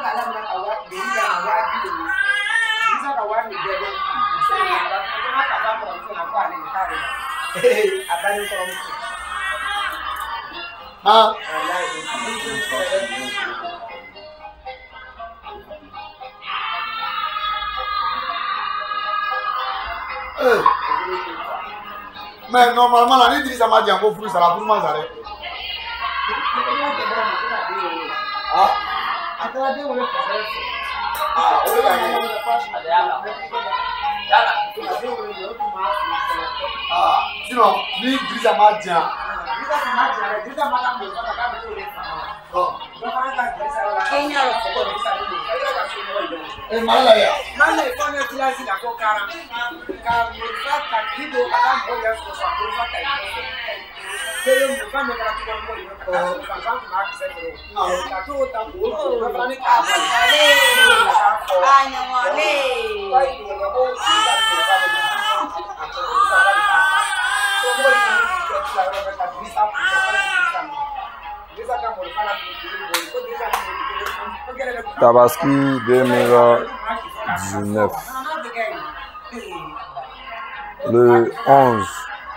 Mais normalement, la nuit, ça m'a dit un peu plus, ça va pour moi, ça arrête. Ah, sinon, lui, ça m'a dit. Tabaski 2019. Le 11.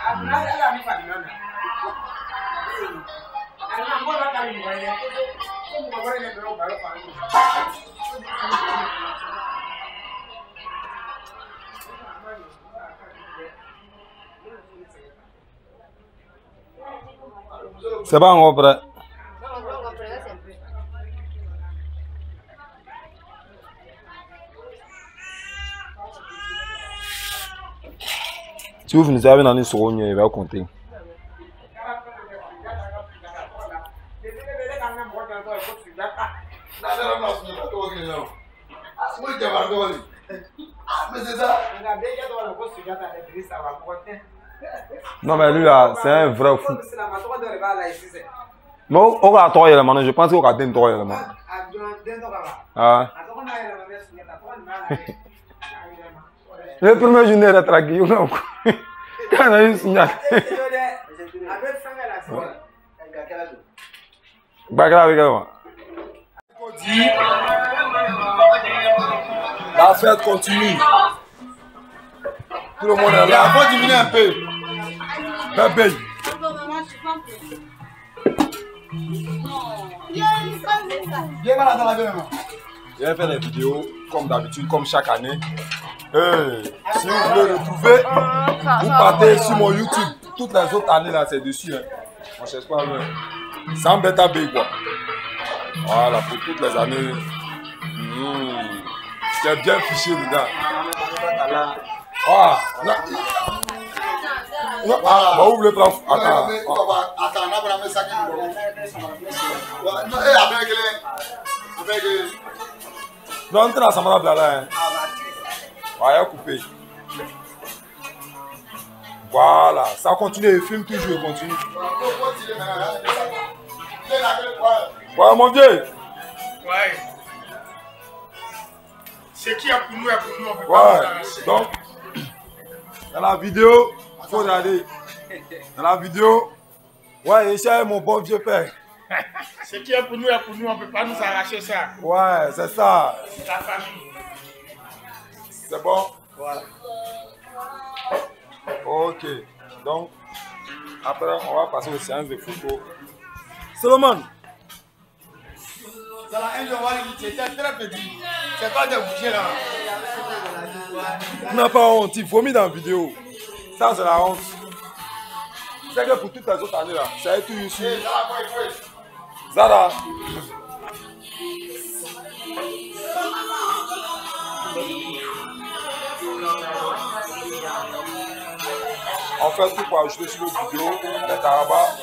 C'est pas encore prêt. Si vous venez avec une seconde, il va compter. Non mais lui là, c'est un vrai fou. Non, on va attendre élément. Je pense qu'on va attendre élément. Ah. Le premier jour est traqué. Quand on a eu signal. La fête continue. Tout le monde est là. Il faut diminuer un peu. Bébé. Je vais faire des vidéos comme d'habitude, comme chaque année. Si vous voulez retrouver, vous partez sur mon YouTube. Toutes les autres années là, c'est dessus. Hein. On cherche pas loin. Sans bêta B quoi. Voilà, pour toutes les années. C'est bien fiché dedans. Ah, non. Non, ah, bah, ouvre le plan. Attends. Non, on est dans Samara Blala. Ouais, coupé. Voilà, ça continue, il filme toujours, il continue. Ouais, mon vieux. Ouais. C'est qui a pour nous, on peut pas nous. Donc, dans la vidéo, il faut regarder. Dans la vidéo, ouais, Isha est mon bon vieux père. Ce qui est pour nous, on ne peut pas nous arracher ça. Ouais, c'est ça. C'est la famille. C'est bon? Voilà. Ok. Donc, après, on va passer aux séances de photos. Solomon. C'était très petit. C'est pas de bouger là. On n'a pas honte, il faut mettre dans la vidéo. Ça, c'est la honte. C'est que pour toutes les autres années là, ça a été ici. Zara. On fait tout pour ajouter sur le vidéo, les tarabas.